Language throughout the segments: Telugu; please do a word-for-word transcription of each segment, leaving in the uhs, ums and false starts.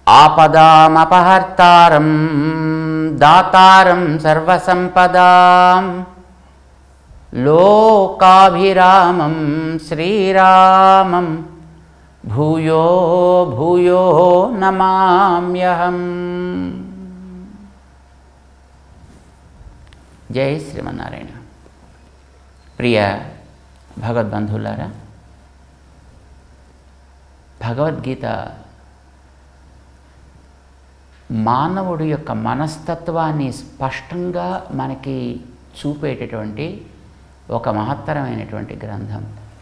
ఆపదామపహర్తారం దాతారం సర్వసంపదాం లోకాభిరామం శ్రీరామం భూయో భూయో నమామ్యహం. జై శ్రీమన్నారాయణ. ప్రియ భగవద్బంధువులారా, భగవద్గీత మానవుడి యొక్క మనస్తత్వాన్ని స్పష్టంగా మనకి చూపేటటువంటి ఒక మహత్తరమైనటువంటి గ్రంథం.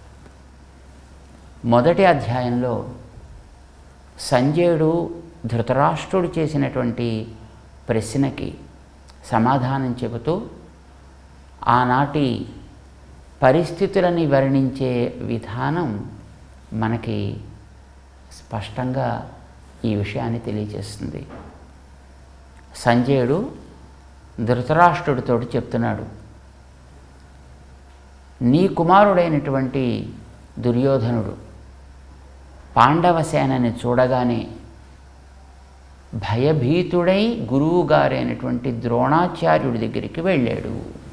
మొదటి అధ్యాయంలో సంజయుడు ధృతరాష్ట్రుడు చేసినటువంటి ప్రశ్నకి సమాధానం చెబుతూ ఆనాటి పరిస్థితులని వర్ణించే విధానం మనకి స్పష్టంగా ఈ విషయాన్ని తెలియజేస్తుంది. సంజయుడు ధృతరాష్ట్రుడితో చెప్తున్నాడు, నీ కుమారుడైనటువంటి దుర్యోధనుడు పాండవ సేనని చూడగానే భయభీతుడై గురువు గారైనటువంటి ద్రోణాచార్యుడి దగ్గరికి వెళ్ళాడు.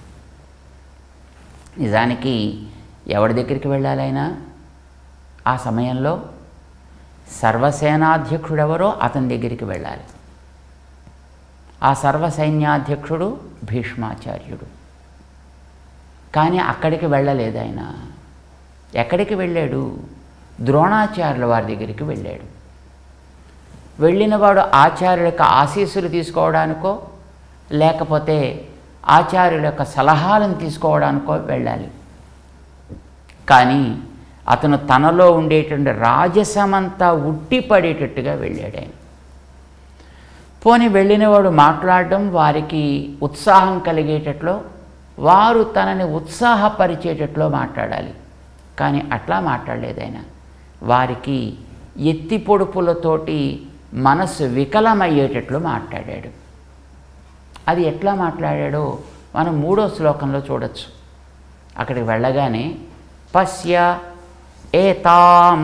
నిజానికి ఎవరి దగ్గరికి వెళ్ళాలైనా ఆ సమయంలో సర్వసేనాధ్యక్షుడెవరో అతని దగ్గరికి వెళ్ళాలి. ఆ సర్వసైన్యాధ్యక్షుడు భీష్మాచార్యుడు. కానీ అక్కడికి వెళ్ళలేదు ఆయన. ఎక్కడికి వెళ్ళాడు? ద్రోణాచార్యుల వారి దగ్గరికి వెళ్ళాడు. వెళ్ళినవాడు ఆచార్యుల యొక్క ఆశీస్సులు తీసుకోవడానికో లేకపోతే ఆచార్యుల యొక్క సలహాలను తీసుకోవడానికో వెళ్ళాలి. కానీ అతను తనలో ఉండేటువంటి రాజసమంతా ఉట్టిపడేటట్టుగా వెళ్ళాడు ఆయన. పోని వెళ్ళినవాడు మాట్లాడడం వారికి ఉత్సాహం కలిగేటట్లో, వారు తనని ఉత్సాహపరిచేటట్లో మాట్లాడాలి. కానీ అట్లా మాట్లాడలేదు ఆయన. వారికి ఎత్తి పొడుపులతోటి మనస్సు వికలమయ్యేటట్లు మాట్లాడాడు. అది ఎట్లా మాట్లాడాడో మనం మూడో శ్లోకంలో చూడొచ్చు. అక్కడికి వెళ్ళగానే పశ్య ఏతాం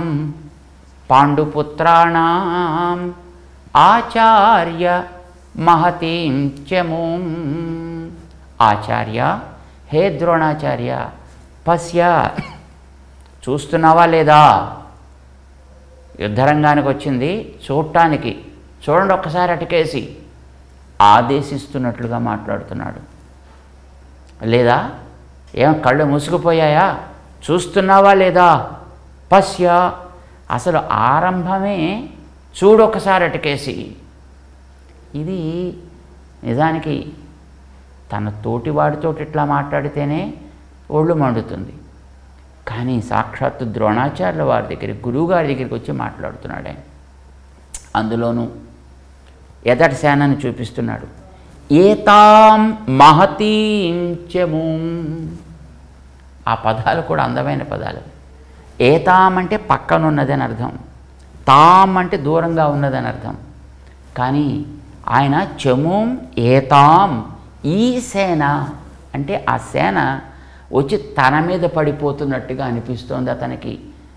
పాండుపుత్రాణం ఆచార్య మహతీం చమూం. ఆచార్య, హే ద్రోణాచార్య, పశ్య, చూస్తున్నావా లేదా? యుద్ధరంగానికి వచ్చింది చూడటానికి, చూడండి ఒక్కసారి అటుకేసి ఆదేశిస్తున్నట్లుగా మాట్లాడుతున్నాడు. లేదా ఏం కళ్ళు మూసుకుపోయాయా? చూస్తున్నావా లేదా? పశ్య, అసలు ఆరంభమే చూడు ఒక్కసారి అటుకేసి. ఇది నిజానికి తన తోటివాడితో ఇట్లా మాట్లాడితేనే ఒళ్ళు మండుతుంది. కానీ సాక్షాత్తు ద్రోణాచార్యుల వారి దగ్గరికి, గురువుగారి దగ్గరికి వచ్చి మాట్లాడుతున్నాడు ఆయన. అందులోనూ ఎదటి సేనని చూపిస్తున్నాడు. ఏతాం మహతీం చమూం. ఆ పదాలు కూడా అందమైన పదాలు. ఏతాం అంటే పక్కనున్నదని అర్థం, తాం అంటే దూరంగా ఉన్నదని అర్థం. కానీ ఆయన చమూం ఏతాం, ఈ సేన అంటే ఆ సేన వచ్చి తన మీద పడిపోతున్నట్టుగా అనిపిస్తోంది అతనికి.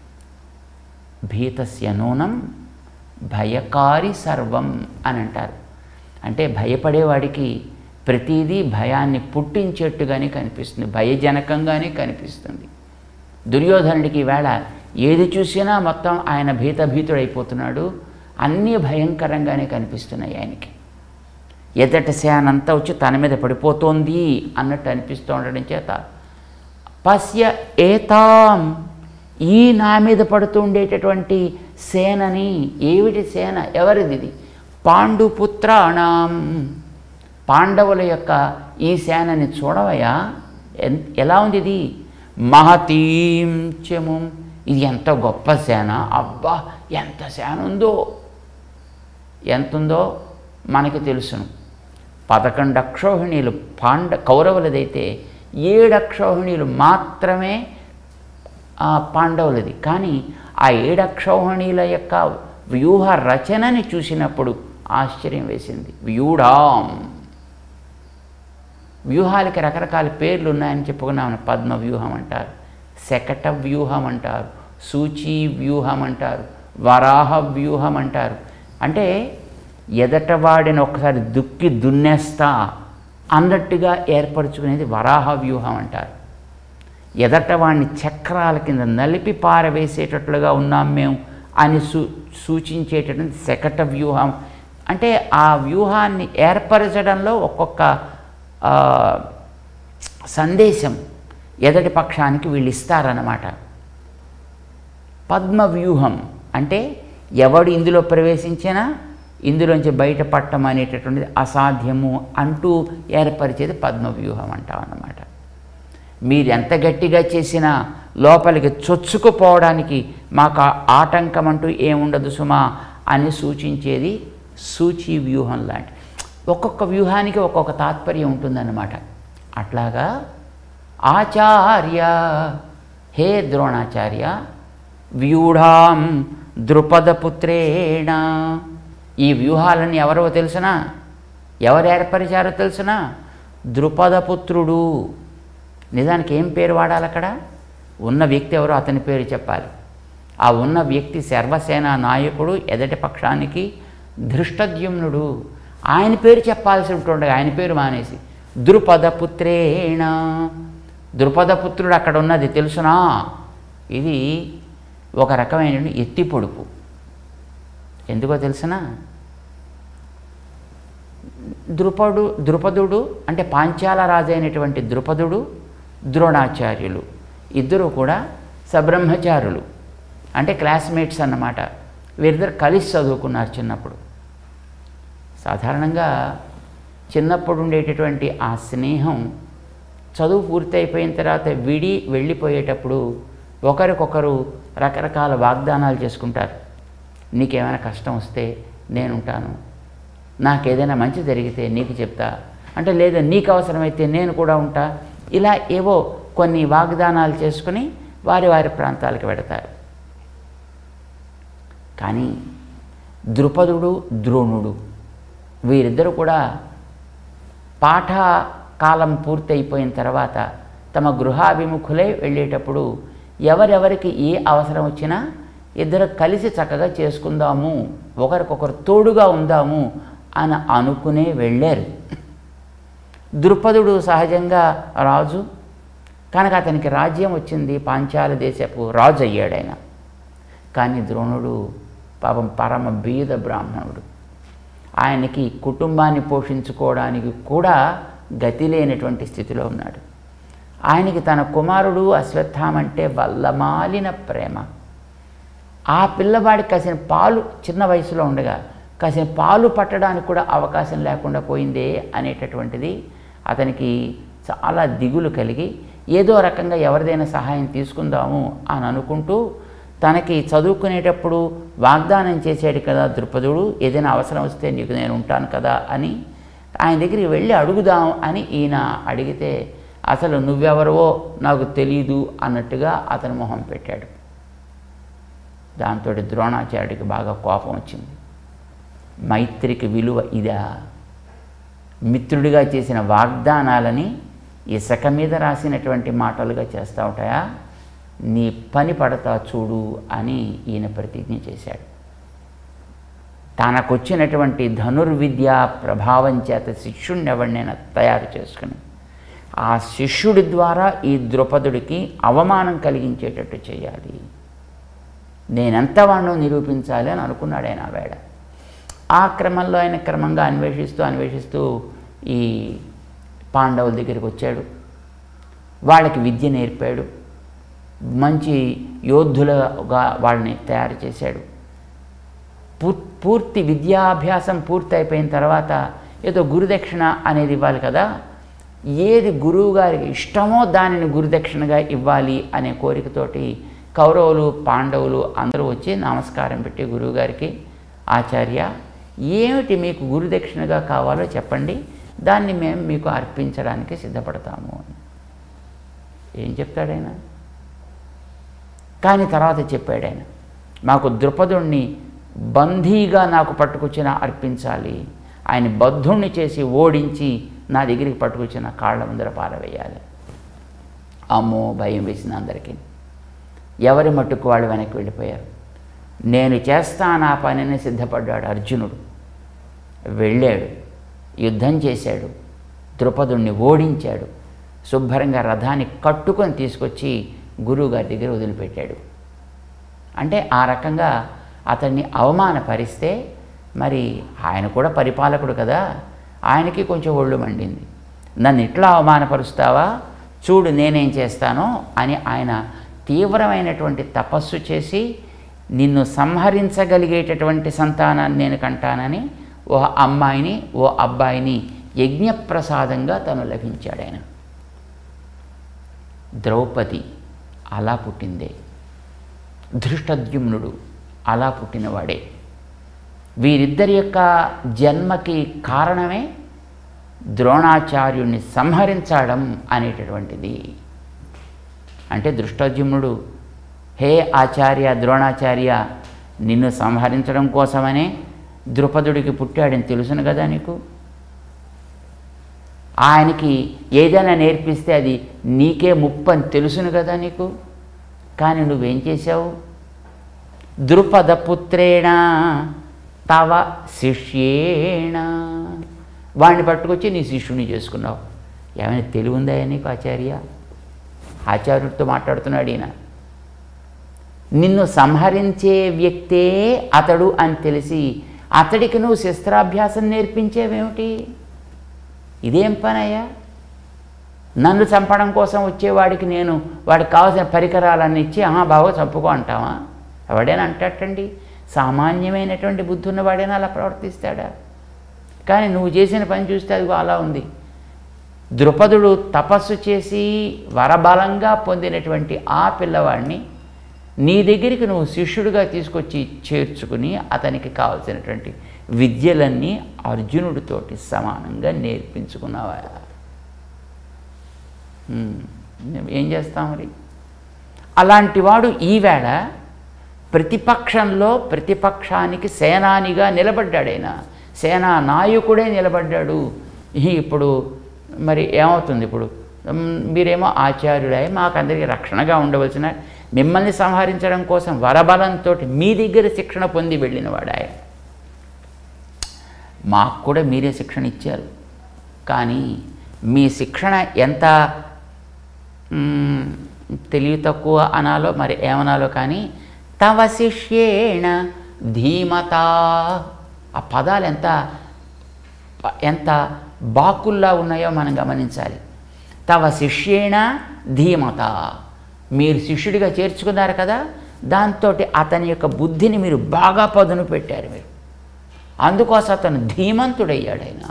భీతస్య నూనం భయకారి సర్వం అని అంటారు. అంటే భయపడేవాడికి ప్రతిదీ భయాన్ని పుట్టించేట్టుగానే కనిపిస్తుంది, భయజనకంగానే కనిపిస్తుంది. దుర్యోధనుడికి ఈవేళ ఏది చూసినా మొత్తం ఆయన భీతభీతుడైపోతున్నాడు. అన్నీ భయంకరంగానే కనిపిస్తున్నాయి ఆయనకి. ఎదట సేనంతా వచ్చి తన మీద పడిపోతోంది అన్నట్టు అనిపిస్తూ ఉండడం చేత పశ్య ఏతాం, ఈ నా మీద పడుతూ ఉండేటటువంటి సేనని. ఏమిటి సేన? ఎవరిది ఇది? పాండుపుత్రాణం, పాండవుల యొక్క ఈ సేనని చూడవయా, ఎలా ఉంది ఇది? మహతీం చమూం, ఇది ఎంత గొప్ప సేన. అబ్బా ఎంత సేన ఉందో, ఎంతుందో మనకి తెలుసును. పదకొండు అక్షోహిణీలు పాండ కౌరవులదైతే ఏడు అక్షోహిణీలు మాత్రమే పాండవులది. కానీ ఆ ఏడు అక్షోహిణీల యొక్క వ్యూహ రచనని చూసినప్పుడు ఆశ్చర్యం వేసింది. వ్యూఢాం, వ్యూహాలకి రకరకాల పేర్లు ఉన్నాయని చెప్పుకున్నాము. పద్మ వ్యూహం అంటారు, శకట వ్యూహం అంటారు, సూచీ వ్యూహం అంటారు, వరాహ వ్యూహం అంటారు. అంటే ఎదటవాడిని ఒకసారి దుక్కి దున్నేస్తా అన్నట్టుగా ఏర్పరచుకునేది వరాహ వ్యూహం అంటారు. ఎదటవాడిని చక్రాల కింద నలిపి పారవేసేటట్లుగా ఉన్నాం మేము అని సూ సూచించేటటువంటి శకట వ్యూహం. అంటే ఆ వ్యూహాన్ని ఏర్పరచడంలో ఒక్కొక్క సందేశం ఎదటి పక్షానికి వీళ్ళు ఇస్తారన్నమాట. పద్మ వ్యూహం అంటే ఎవడు ఇందులో ప్రవేశించినా ఇందులోంచి బయటపడటం అనేటటువంటిది అసాధ్యము అంటూ ఏర్పరిచేది పద్మ వ్యూహం అంటాం అన్నమాట. మీరు ఎంత గట్టిగా చేసినా లోపలికి చొచ్చుకుపోవడానికి మాకు ఆటంకం అంటూ ఏముండదు సుమా అని సూచించేది సూచి వ్యూహం లాంటి. ఒక్కొక్క వ్యూహానికి ఒక్కొక్క తాత్పర్యం ఉంటుందన్నమాట. అట్లాగా ఆచార్య హే ద్రోణాచార్య వ్యూఢాం ద్రుపదపుత్రేణ, ఈ వ్యూహాలని ఎవరో తెలుసునా, ఎవరు ఏర్పరిచారో తెలుసునా? ద్రుపదపుత్రుడు. నిజానికి ఏం పేరు వాడాలి అక్కడ? ఉన్న వ్యక్తి ఎవరో అతని పేరు చెప్పాలి. ఆ ఉన్న వ్యక్తి సర్వసేన నాయకుడు, ఎదటి పక్షానికి ధృష్టద్యుమ్నుడు. ఆయన పేరు చెప్పాల్సి ఉంటుండగా ఆయన పేరు మానేసి ద్రుపదపుత్రేణ. ద్రుపదపుత్రుడు అక్కడ ఉన్నది తెలుసునా? ఇది ఒక రకమైన ఎత్తి పొడుపు. ఎందుకో తెలుసునా? ద్రుపడు ద్రుపదుడు అంటే పాంచాల రాజు అయినటువంటి ద్రుపదుడు, ద్రోణాచార్యులు ఇద్దరు కూడా సబ్రహ్మచారులు, అంటే క్లాస్మేట్స్ అన్నమాట. వీరిద్దరు కలిసి చదువుకున్నారు చిన్నప్పుడు. సాధారణంగా చిన్నప్పుడు ఉండేటటువంటి ఆ స్నేహం చదువు పూర్తి అయిపోయిన తర్వాత విడి వెళ్ళిపోయేటప్పుడు ఒకరికొకరు రకరకాల వాగ్దానాలు చేసుకుంటారు. నీకేమైనా కష్టం వస్తే నేనుంటాను, నాకేదైనా మంచి జరిగితే నీకు చెప్తా, అంటే లేదా నీకు అవసరమైతే నేను కూడా ఉంటా, ఇలా ఏవో కొన్ని వాగ్దానాలు చేసుకుని వారి వారి ప్రాంతాలకు వెడతారు. కానీ ద్రుపదుడు ద్రోణుడు వీరిద్దరూ కూడా పాఠకాలం పూర్తయిపోయిన తర్వాత తమ గృహాభిముఖులై వెళ్ళేటప్పుడు ఎవరెవరికి ఏ అవసరం వచ్చినా ఇద్దరు కలిసి చక్కగా చేసుకుందాము, ఒకరికొకరు తోడుగా ఉందాము అని అనుకునే వెళ్ళారు. ద్రుపదుడు సహజంగా రాజు కనుక అతనికి రాజ్యం వచ్చింది, పాంచాల దేశపు రాజు అయ్యాడు ఆయన. కానీ ద్రోణుడు పాపం పరమ బీద బ్రాహ్మణుడు. ఆయనకి కుటుంబాన్ని పోషించుకోవడానికి కూడా గతి లేనటువంటి స్థితిలో ఉన్నాడు. ఆయనకి తన కుమారుడు అశ్వత్థామ అంటే వల్లమాలిన ప్రేమ. ఆ పిల్లవాడికి కాసిన పాలు చిన్న వయసులో ఉండగా కాసిన పాలు పట్టడానికి కూడా అవకాశం లేకుండా పోయిందే అనేటటువంటిది అతనికి చాలా దిగులు కలిగి ఏదో రకంగా ఎవరిదైనా సహాయం తీసుకుందాము అని అనుకుంటూ తనకి చదువుకునేటప్పుడు వాగ్దానం చేశాడు కదా ద్రుపదుడు, ఏదైనా అవసరం వస్తే నీకు నేను ఉంటాను కదా అని ఆయన దగ్గరికి వెళ్ళి అడుగుదాం అని ఈయన అడిగితే అసలు నువ్వెవరవో నాకు తెలీదు అన్నట్టుగా అతను మొహం పెట్టాడు. దాంతో ద్రోణాచార్యుడికి బాగా కోపం వచ్చింది. మైత్రికి విలువ ఇదా? మిత్రుడిగా చేసిన వాగ్దానాలని ఇసుక మీద రాసినటువంటి మాటలుగా చేస్తూ ఉంటాయా? నీ పని పడతా చూడు అని ఈయన ప్రతిజ్ఞ చేశాడు. తనకొచ్చినటువంటి ధనుర్విద్యా ప్రభావం చేత శిష్యుడిని ఎవరినైనా తయారు చేసుకుని ఆ శిష్యుడి ద్వారా ఈ ద్రుపదుడికి అవమానం కలిగించేటట్టు చేయాలి, నేనెంత వాడినో నిరూపించాలి అని అనుకున్నాడు ఆయన వేళ. ఆ క్రమంలో ఆయన క్రమంగా అన్వేషిస్తూ అన్వేషిస్తూ ఈ పాండవుల దగ్గరికి వచ్చాడు. వాళ్ళకి విద్య నేర్పాడు, మంచి యోధులుగా వాళ్ళని తయారు చేశాడు. పూర్తి విద్యాభ్యాసం పూర్తి అయిపోయిన తర్వాత ఏదో గురుదక్షిణ అనేది ఇవ్వాలి కదా, ఏది గురువు గారికి ఇష్టమో దానిని గురుదక్షిణగా ఇవ్వాలి అనే కోరికతోటి కౌరవులు పాండవులు అందరూ వచ్చి నమస్కారం పెట్టి గురువుగారికి, ఆచార్య ఏమిటి మీకు గురుదక్షిణగా కావాలో చెప్పండి, దాన్ని మేము మీకు అర్పించడానికి సిద్ధపడతాము అని. ఏం చెప్తాడైనా? కానీ తర్వాత చెప్పాడు ఆయన, మాకు ద్రుపదుణ్ణి బందీగా నాకు పట్టుకొచ్చిన అర్పించాలి, ఆయన బద్ధుణ్ణి చేసి ఓడించి నా దగ్గరికి పట్టుకొచ్చిన కాళ్ళ ముందర పారవేయాలి. అమ్మో భయం వేసిన అందరికీ. ఎవరి మట్టుకు వాళ్ళు వెనక్కి వెళ్ళిపోయారు. నేను చేస్తాను ఆ పనిని సిద్ధపడ్డాడు అర్జునుడు. వెళ్ళాడు, యుద్ధం చేశాడు, ద్రుపదుణ్ణి ఓడించాడు, శుభ్రంగా రథాన్ని కట్టుకొని తీసుకొచ్చి గురువుగారి దగ్గర వదిలిపెట్టాడు. అంటే ఆ రకంగా అతన్ని అవమానపరిస్తే మరి ఆయన కూడా పరిపాలకుడు కదా, ఆయనకి కొంచెం ఒళ్ళు మండింది. నన్ను ఇట్లా అవమానపరుస్తావా, చూడు నేనేం చేస్తానో అని ఆయన తీవ్రమైనటువంటి తపస్సు చేసి నిన్ను సంహరించగలిగేటటువంటి సంతానాన్ని నేను కంటానని ఓ అమ్మాయిని ఓ అబ్బాయిని యజ్ఞప్రసాదంగా తను లభించాడు ఆయన. ద్రౌపది అలా పుట్టిందే, ధృష్టద్యుమ్నుడు అలా పుట్టినవాడే. వీరిద్దరి యొక్క జన్మకి కారణమే ద్రోణాచార్యుణ్ణి సంహరించడం అనేటటువంటిది. అంటే ధృష్టద్యుమ్నుడు, హే ఆచార్య ద్రోణాచార్య, నిన్ను సంహరించడం కోసమనే ద్రుపదుడికి పుట్టాడని తెలుసును కదా నీకు. ఆయనకి ఏదైనా నేర్పిస్తే అది నీకే ముప్పు అని తెలుసును కదా నీకు. కానీ నువ్వేం చేశావు? ద్రుపద పుత్రేణ తవ శిష్యేణ, వాడిని పట్టుకొచ్చి నీ శిష్యుని చేసుకున్నావు. ఏమైనా తెలివి ఉందా నీకు ఆచార్య? ఆచార్యుడితో మాట్లాడుతున్నాడు ఈయన. నిన్ను సంహరించే వ్యక్తే అతడు అని తెలిసి అతడికి నువ్వు శస్త్రాభ్యాసం నేర్పించేవేమిటి? ఇదేం పనయ్యా? నన్ను చంపడం కోసం వచ్చేవాడికి నేను వాడికి కావాల్సిన పరికరాలన్నీ ఇచ్చి ఆహా బాగా చంపుకో అంటావా? ఎవడైనా అంటట్టండి, సామాన్యమైనటువంటి బుద్ధి ఉన్నవాడైనా అలా ప్రవర్తిస్తాడా? కానీ నువ్వు చేసిన పని చూస్తే అది అలా ఉంది. ద్రుపదుడు తపస్సు చేసి వరబలంగా పొందినటువంటి ఆ పిల్లవాడిని నీ దగ్గరికి నువ్వు శిష్యుడిగా తీసుకొచ్చి చేర్చుకుని అతనికి కావలసినటువంటి విద్యలన్నీ అర్జునుడితోటి సమానంగా నేర్పించుకున్నావా? ఏం చేస్తాం మరి? అలాంటి వాడు ఈవేళ ప్రతిపక్షంలో ప్రతిపక్షానికి సేనానిగా నిలబడ్డాడైనా, సేనా నాయకుడే నిలబడ్డాడు. ఇప్పుడు మరి ఏమవుతుంది? ఇప్పుడు మీరేమో ఆచార్యుడై మాకందరికీ రక్షణగా ఉండవలసిన, మిమ్మల్ని సంహరించడం కోసం వరబలంతో మీ దగ్గర శిక్షణ పొంది వెళ్ళినవాడాయ. మాకు కూడా మీరే శిక్షణ ఇచ్చారు, కానీ మీ శిక్షణ ఎంత తెలివి తక్కువ అనాలో మరి ఏమనాలో కానీ, తవ శిష్యేణ ధీమత, ఆ పదాలు ఎంత ఎంత బాకుల్లా ఉన్నాయో మనం గమనించాలి. తవ శిష్యేణ ధీమత, మీరు శిష్యుడిగా చేర్చుకున్నారు కదా, దాంతో అతని యొక్క బుద్ధిని మీరు బాగా పదును పెట్టారు మీరు. అందుకోసం అతను ధీమంతుడయ్యాడు. ఆయన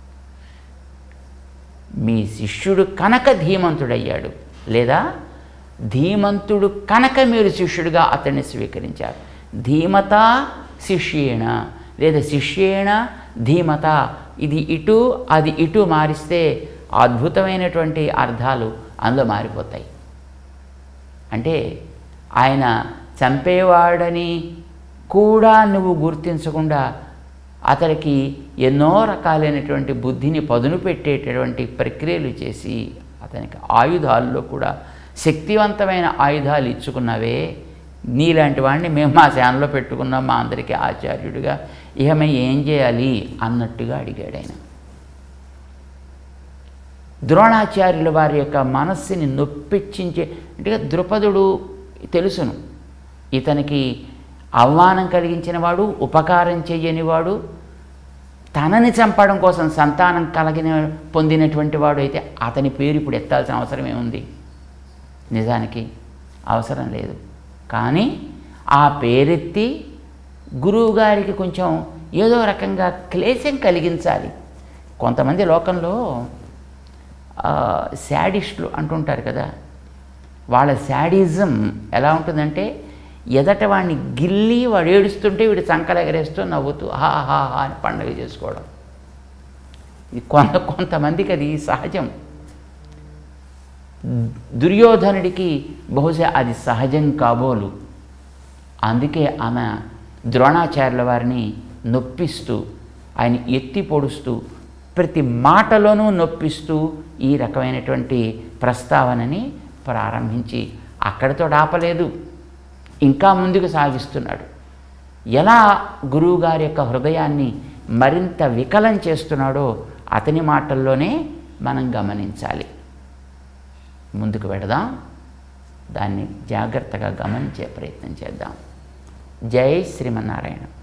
మీ శిష్యుడు కనుక ధీమంతుడయ్యాడు, లేదా ధీమంతుడు కనుక మీరు శిష్యుడిగా అతన్ని స్వీకరించారు. ధీమత శిష్యేణ లేదా శిష్యేణ ధీమత, ఇది ఇటు అది ఇటు మారిస్తే అద్భుతమైనటువంటి అర్థాలు అందులో మారిపోతాయి. అంటే ఆయన చంపేవాడని కూడా నువ్వు గుర్తించకుండా అతడికి ఎన్నో రకాలైనటువంటి బుద్ధిని పదును పెట్టేటటువంటి ప్రక్రియలు చేసి అతనికి ఆయుధాల్లో కూడా శక్తివంతమైన ఆయుధాలు ఇచ్చుకున్నవే. నీలాంటి వాడిని మేము మా శానలో పెట్టుకున్నాం, మా అందరికీ ఆచార్యుడిగా, ఇక మేము ఏం చేయాలి అన్నట్టుగా అడిగాడు ఆయన. ద్రోణాచార్యుల వారి యొక్క మనస్సుని నొప్పించే, అంటే ద్రుపదుడు తెలుసును ఇతనికి అవమానం కలిగించిన వాడు, ఉపకారం చెయ్యనివాడు, తనని చంపడం కోసం సంతానం కలిగిన పొందినటువంటి వాడు అయితే అతని పేరు ఇప్పుడు ఎత్తాల్సిన అవసరం ఏముంది? నిజానికి అవసరం లేదు. కానీ ఆ పేరెత్తి గురువుగారికి కొంచెం ఏదో రకంగా క్లేశం కలిగించాలి. కొంతమంది లోకంలో శాడిస్టులు అంటుంటారు కదా, వాళ్ళ శాడిజం ఎలా ఉంటుందంటే, ఎదట వాడిని గిల్లి వాడు ఏడుస్తుంటే వీడు సంకలెగరేస్తూ నవ్వుతూ హా హా హా అని పండగ చేసుకోవడం. ఇది కొంత కొంతమందికి అది సహజం. దుర్యోధనుడికి బహుశా అది సహజం కాబోలు. అందుకే ఆమె ద్రోణాచార్యుల వారిని నొప్పిస్తూ, ఆయన ఎత్తి పొడుస్తూ, ప్రతి మాటలోనూ నొప్పిస్తూ ఈ రకమైనటువంటి ప్రస్తావనని ప్రారంభించి అక్కడితో ఆపలేదు, ఇంకా ముందుకు సాగిస్తున్నాడు. ఎలా గురువుగారి యొక్క హృదయాన్ని మరింత వికలం చేస్తున్నాడో అతని మాటల్లోనే మనం గమనించాలి. ముందుకు వెడదాం, దాన్ని జాగ్రత్తగా గమనించే ప్రయత్నం చేద్దాం. జై శ్రీమన్నారాయణ.